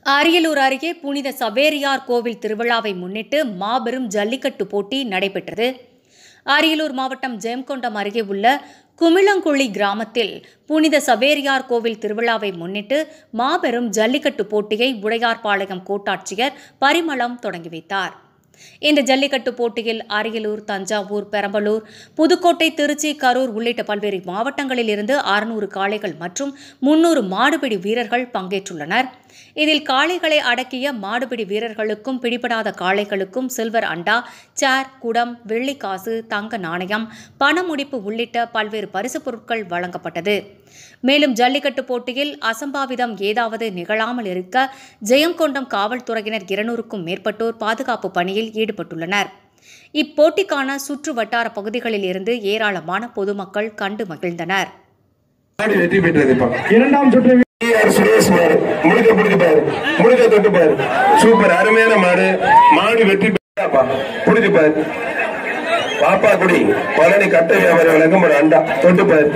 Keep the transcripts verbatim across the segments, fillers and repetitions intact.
அரியலூர் அருகே புனித சவேரியார் கோவில் திருவிழாவை முன்னிட்டு மாபெரும் ஜல்லிக்கட்டு போட்டி நடைபெற்றது. அரியலூர் மாவட்டம் ஜெயங்கொண்டம் அருகே உள்ள குமிளங்குழி கிராமத்தில் புனித சவேரியார் கோவில் திருவிழாவை முன்னிட்டு மாபெரும் ஜல்லிக்கட்டு போட்டியை உடையார்பாளையம் கோட்டாட்சியர் பரிமளம் தொடங்கி வைத்தார். இந்த ஜல்லிக்கட்டு போட்டியில் அரியலூர், தஞ்சாவூர், பெரம்பலூர், புதுக்கோட்டை, திருச்சி, கரூர் உள்ளிட்ட பல்வேறு மாவட்டங்களில் இருந்து அறுநூறு காளைகள் மற்றும் முன்னூறு மாடுபிடி வீரர்கள் பங்கேற்றுள்ளனர். இதில் காளைகளை அடக்கிய மாடுபிடி வீரர்களுக்கும் பிடிபடாத காளைகளுக்கும் சில்வர் அண்டா, சேர், குடம், வெள்ளிக்காசு, தங்க நாணயம், பணமுடிப்பு உள்ளிட்ட பல்வேறு பரிசுப் பொருட்கள் வழங்கப்பட்டது. மேலும் ஜல்லிக்கட்டு போட்டியில் அசம்பாவிதம் ஏதாவது நிகழாமல் இருக்க ஜெயங்கொண்டம் காவல்துறையினர் இருநூறுக்கும் மேற்பட்டோர் பாதுகாப்பு பணியில் ஈடுபட்டுள்ளனர். இப்போட்டிக்கான சுற்று வட்டார பகுதிகளில் இருந்து ஏராளமான பொதுமக்கள் கண்டு மகிழ்ந்தனர். இரண்டாம் சுற்று சுரேஷ் மாடு முழுக்க பிடிச்சிப்பாரு, முழுக்க தொட்டுப்பாரு, சூப்பர் அருமையான மாடு. மாடு வெற்றி பிடிச்சிப்பாரு. பாப்பா குடி பழனி கட்ட வியாபாரி வழங்கும் ஒரு அண்டா தொட்டுப்பாரு.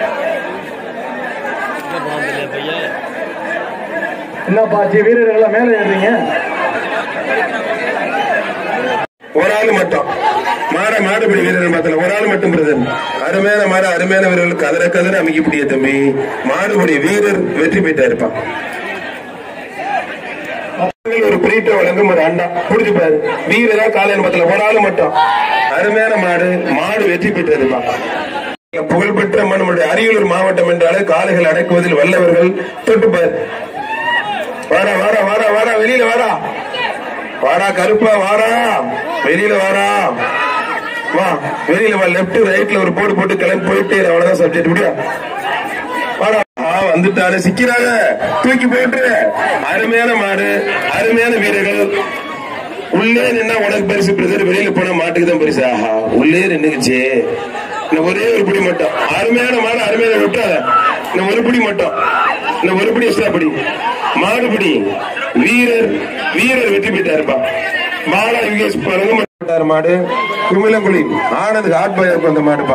என்னப்பா வீரர்கள் மேல ஏறீங்க? ஒரு ஆள் மட்டும் மாட மாடுபிடி வீரர்கள் மாத்தல, ஒரு ஆள் மட்டும் பிரதர். அருமையான மாடு, அருமையான வீரர்கள் கதற கதற அமைக்கப்படிய தம்பி. மாடுபிடி வீரர் வெற்றி பெற்றா இருப்பான். ஒரு பிரீட்ட வழங்கும் ஒரு அண்டா புடிச்சுப்பாரு. வீரரா காலையில் மாத்தல, ஒரு ஆள் மட்டும். அருமையான மாடு, மாடு வெற்றி பெற்று இருப்பான். புகழ்பெற்ற நம்முடைய அரியலூர் மாவட்டம் என்றாலே காளைகள் அடக்குவதில் வல்லவர்கள். தொட்டுப்பார். வாடா வாடா வாடா வாடா வெளியில வாடா வாடா கருப்பா வாடா வெளியில வாடா வா வெளியில வா. லெப்ட் ரைட்ல ஒரு போடு போட்டு கிளம்பி போயிட்டு அவ்வளவுதான் சப்ஜெக்ட் முடியா. வாடா வந்துட்டாரு, சிக்கிறாங்க, தூக்கி போட்டு. அருமையான மாடு, அருமையான வீரர்கள். உள்ளே நின்னா உனக்கு பரிசு பிரதர், வெளியில போனா மாட்டுக்கு தான் பரிசு. ஆஹா உள்ளே நின்னுக்குச்சு. ஒரே ஒரு பிடி மட்டும். அருமையான மாடு, அருமையான விட்டாத. இந்த ஒரு பிடி மட்டும், இந்த ஒரு பிடி எக்ஸ்ட்ரா பிடி. மாடுபிடி வீரர் வீரர் வெற்றி பெற்றா இருப்பான். மாலா யுகேஷ் மாடு, குமிளங்குழி ஆனந்த் ஹாட் பாய் அந்த மாடுப்பா.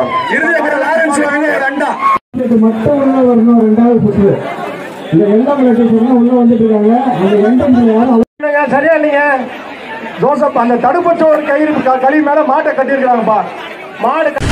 சரியா இல்லைங்க ஜோசப்? அந்த தடுப்பற்ற ஒரு கயிறு களி மேல மாட்டை கட்டிருக்காங்கப்பா. மாடு